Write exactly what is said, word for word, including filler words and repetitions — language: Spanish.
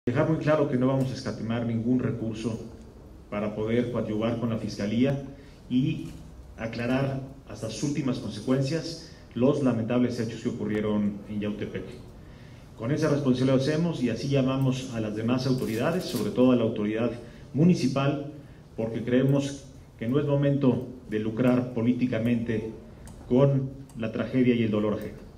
Dejar muy claro que no vamos a escatimar ningún recurso para poder coadyuvar con la Fiscalía y aclarar hasta sus últimas consecuencias los lamentables hechos que ocurrieron en Yautepec. Con esa responsabilidad lo hacemos y así llamamos a las demás autoridades, sobre todo a la autoridad municipal, porque creemos que no es momento de lucrar políticamente con la tragedia y el dolor ajeno.